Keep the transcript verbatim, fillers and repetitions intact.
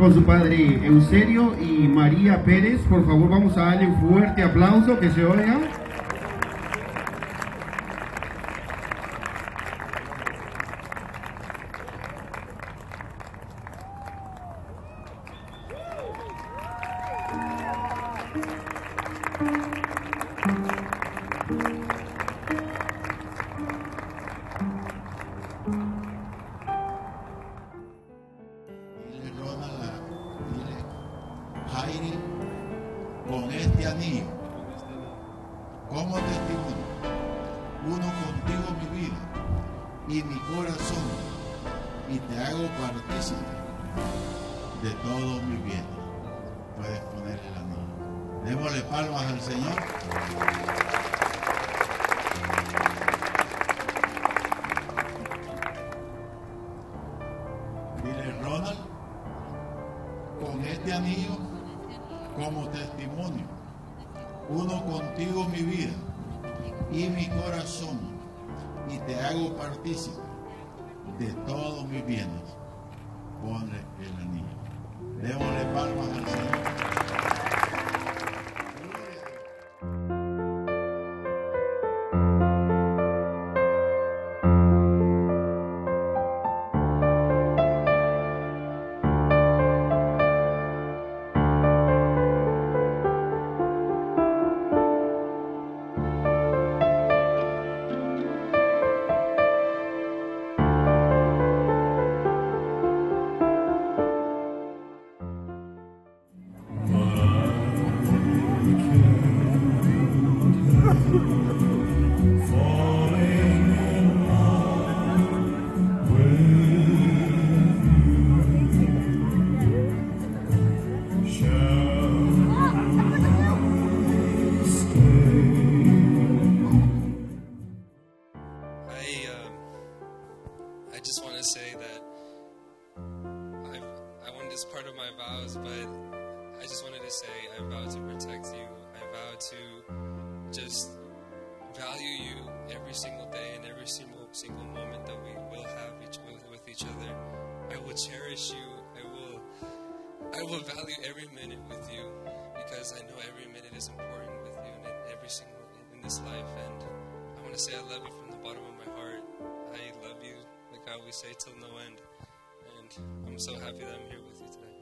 con su padre Euserio y María Pérez. Por favor, vamos a darle un fuerte aplauso, que se oiga. Jairi, con este anillo, como testimonio, uno contigo mi vida y mi corazón, y te hago partícipe de todo mi bien. Puedes poner el anillo. Démosle palmas al Señor. Dile, Ronald, con este anillo, como testimonio, uno contigo mi vida y mi corazón, y te hago partícipe de todos mis bienes. Ponle el anillo. Démosle palmas al Señor. I just want to say that I've, I want this part of my vows, but I just wanted to say I vow to protect you. I vow to just value you every single day and every single single moment that we will have each with, with each other. I will cherish you. I will I will value every minute with you, because I know every minute is important with you and in every single in this life. And I want to say I love you from the bottom of my heart. I love you, like I always say, till no end. And I'm so happy that I'm here with you today.